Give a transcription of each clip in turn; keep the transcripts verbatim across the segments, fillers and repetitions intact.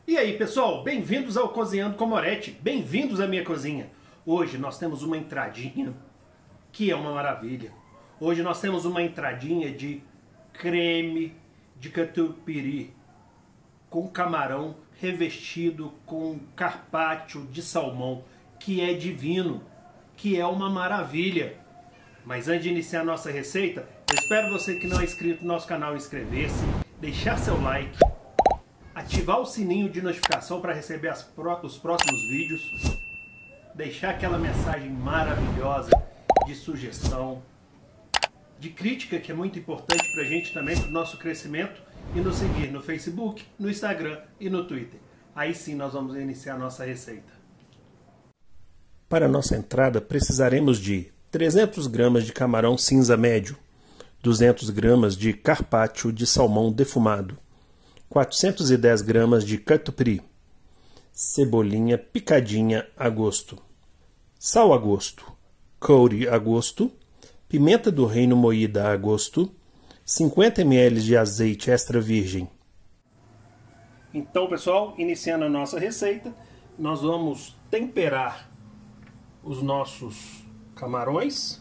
E aí pessoal, bem-vindos ao Cozinhando com Moretti, bem-vindos à minha cozinha. Hoje nós temos uma entradinha que é uma maravilha. Hoje nós temos uma entradinha de creme de catupiry com camarão revestido com carpaccio de salmão, que é divino, que é uma maravilha. Mas antes de iniciar a nossa receita, eu espero você que não é inscrito no nosso canal inscrever-se, deixar seu like, ativar o sininho de notificação para receber as pró os próximos vídeos, deixar aquela mensagem maravilhosa de sugestão, de crítica, que é muito importante para a gente também, para o nosso crescimento, e nos seguir no Facebook, no Instagram e no Twitter. Aí sim nós vamos iniciar a nossa receita. Para a nossa entrada precisaremos de trezentas gramas de camarão cinza médio, duzentas gramas de carpaccio de salmão defumado, quatrocentas e dez gramas de catupiry, cebolinha picadinha a gosto, sal a gosto, couve a gosto, pimenta do reino moída a gosto, cinquenta mililitros de azeite extra virgem. Então, pessoal, iniciando a nossa receita, nós vamos temperar os nossos camarões.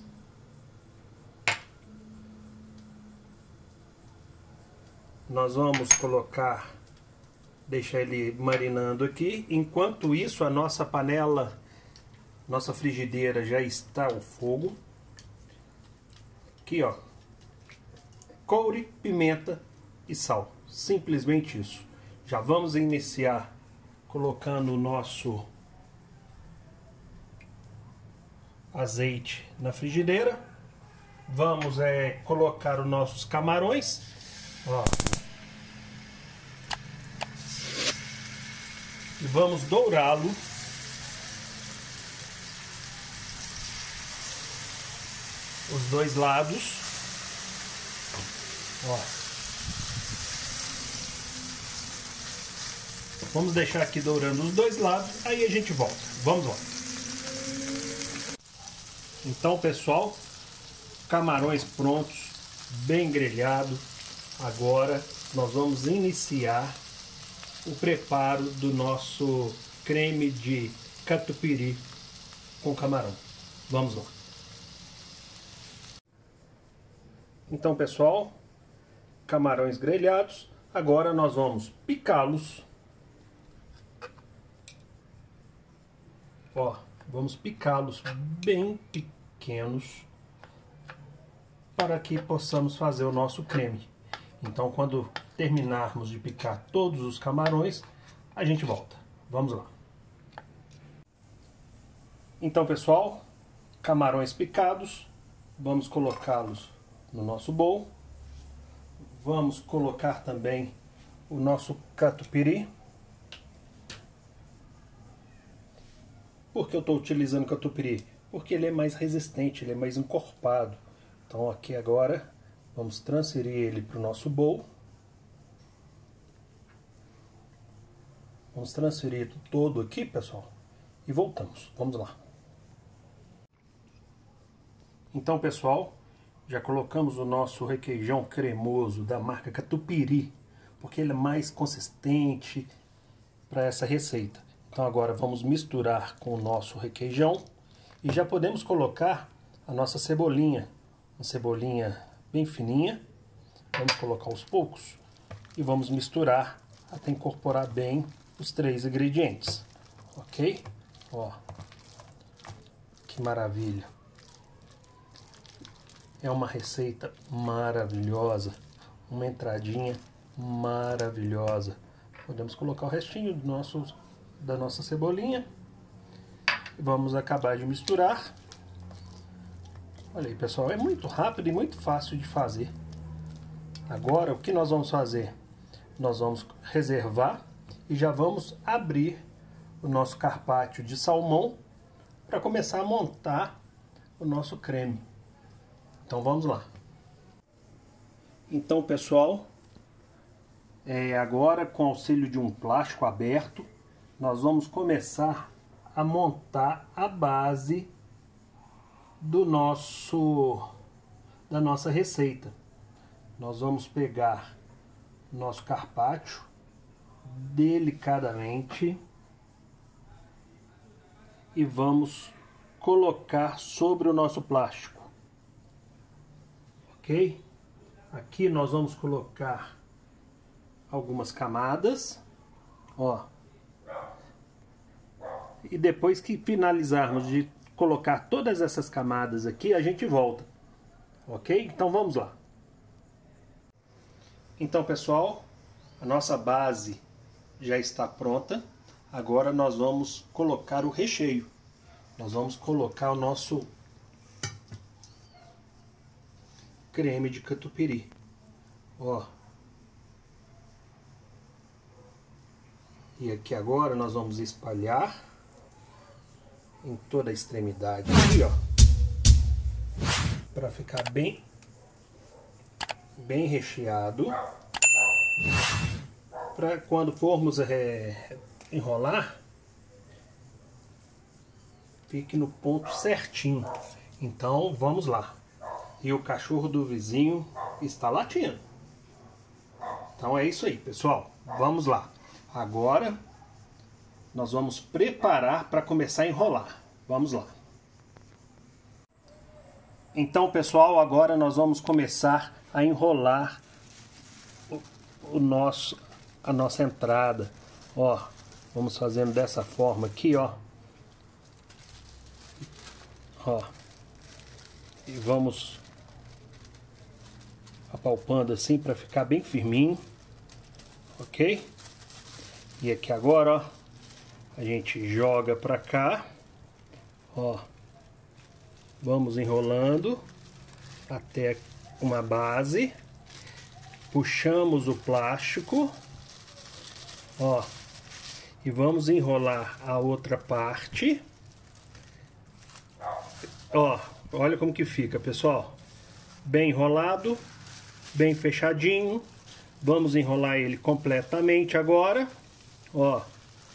Nós vamos colocar, deixar ele marinando aqui. Enquanto isso, a nossa panela, nossa frigideira já está ao fogo. Aqui, ó, couve, pimenta e sal. Simplesmente isso. Já vamos iniciar colocando o nosso azeite na frigideira. Vamos é, colocar os nossos camarões. Ó. E vamos dourá-lo os dois lados. Ó. Vamos deixar aqui dourando os dois lados, aí a gente volta. Vamos lá. Então, pessoal, camarões prontos, bem grelhado. Agora nós vamos iniciar o preparo do nosso creme de catupiry com camarão. Vamos lá. Então, pessoal, camarões grelhados. Agora nós vamos picá-los. Ó, vamos picá-los bem pequenos para que possamos fazer o nosso creme. Então, quando terminarmos de picar todos os camarões, a gente volta. Vamos lá. Então, pessoal, camarões picados, vamos colocá-los no nosso bowl. Vamos colocar também o nosso catupiry. Por que eu estou utilizando catupiry? Porque ele é mais resistente, ele é mais encorpado. Então, aqui agora, vamos transferir ele para o nosso bowl. Vamos transferir todo aqui, pessoal, e voltamos. Vamos lá. Então, pessoal, já colocamos o nosso requeijão cremoso da marca Catupiry, porque ele é mais consistente para essa receita. Então, agora vamos misturar com o nosso requeijão e já podemos colocar a nossa cebolinha, uma cebolinha bem fininha. Vamos colocar aos poucos e vamos misturar até incorporar bem os três ingredientes, ok? Ó, que maravilha! É uma receita maravilhosa, uma entradinha maravilhosa. Podemos colocar o restinho do nosso, da nossa cebolinha. Vamos acabar de misturar. Olha aí, pessoal, é muito rápido e muito fácil de fazer. Agora, o que nós vamos fazer? Nós vamos reservar e já vamos abrir o nosso carpaccio de salmão para começar a montar o nosso creme. Então, vamos lá. Então, pessoal, é, agora, com auxílio de um plástico aberto, nós vamos começar a montar a base do nosso da nossa receita. Nós vamos pegar nosso carpaccio, delicadamente e vamos colocar sobre o nosso plástico, ok? Aqui nós vamos colocar algumas camadas, ó. E depois que finalizarmos de colocar todas essas camadas aqui, a gente volta, ok? Então vamos lá. Então, pessoal, a nossa base já está pronta. Agora nós vamos colocar o recheio. Nós vamos colocar o nosso creme de catupiry, ó. E aqui agora nós vamos espalhar em toda a extremidade aqui, ó, para ficar bem bem recheado, para quando formos é, enrolar, fique no ponto certinho. Então vamos lá. E o cachorro do vizinho está latindo. Então é isso aí, pessoal. Vamos lá. Agora nós vamos preparar para começar a enrolar. Vamos lá. Então, pessoal, agora nós vamos começar a enrolar o, o nosso, a nossa entrada. Ó, vamos fazendo dessa forma aqui, ó. Ó. E vamos apalpando assim para ficar bem firminho, ok? E aqui agora, ó, a gente joga para cá, ó, vamos enrolando até uma base, puxamos o plástico, ó, e vamos enrolar a outra parte, ó, olha como que fica, pessoal, bem enrolado, bem fechadinho. Vamos enrolar ele completamente agora, ó.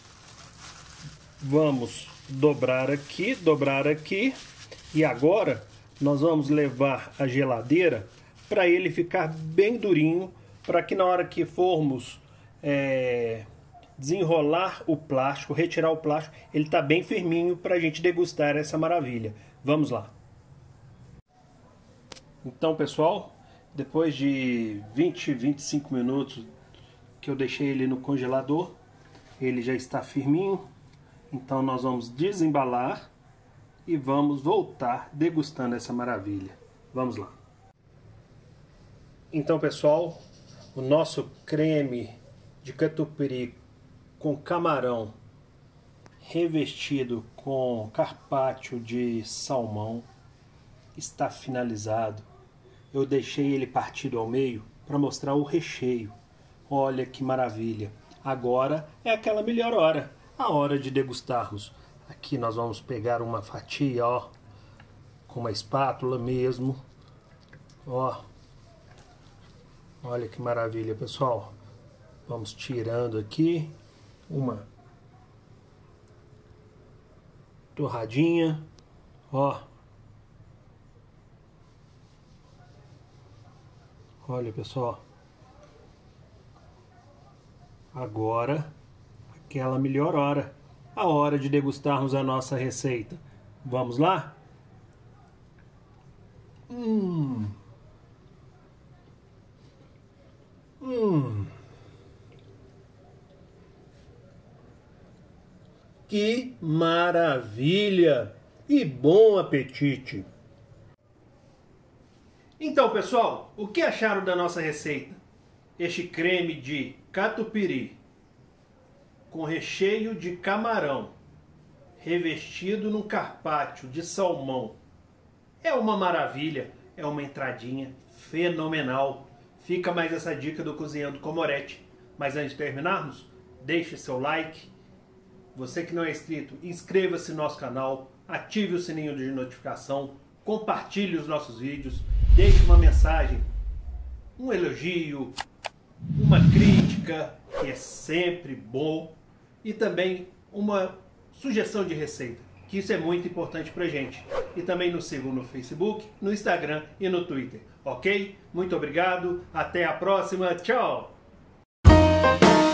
Vamos dobrar aqui, dobrar aqui. E agora nós vamos levar a geladeira para ele ficar bem durinho, para que na hora que formos é, desenrolar o plástico, retirar o plástico, ele tá bem firminho para a gente degustar essa maravilha. Vamos lá. Então, pessoal, depois de vinte, vinte e cinco minutos que eu deixei ele no congelador, ele já está firminho. Então nós vamos desembalar e vamos voltar degustando essa maravilha. Vamos lá. Então, pessoal, o nosso creme de catupiry com camarão revestido com carpaccio de salmão está finalizado. Eu deixei ele partido ao meio para mostrar o recheio. Olha que maravilha. Agora é aquela melhor hora, a hora de degustarmos. Aqui nós vamos pegar uma fatia, ó, com uma espátula mesmo. Ó. Olha que maravilha, pessoal. Vamos tirando aqui uma torradinha, ó. Olha, pessoal. Agora, aquela melhor hora, a hora de degustarmos a nossa receita. Vamos lá? Hum. Hum. Que maravilha! E bom apetite! Então, pessoal, o que acharam da nossa receita? Este creme de catupiry com recheio de camarão revestido num carpaccio de salmão é uma maravilha, é uma entradinha fenomenal. Fica mais essa dica do Cozinhando com Moretti. Mas antes de terminarmos, deixe seu like. Você que não é inscrito, inscreva-se no nosso canal, ative o sininho de notificação, compartilhe os nossos vídeos, deixe uma mensagem, um elogio, uma crítica, que é sempre bom, e também uma sugestão de receita, que isso é muito importante pra gente. E também nos sigam no Facebook, no Instagram e no Twitter, ok? Muito obrigado, até a próxima, tchau!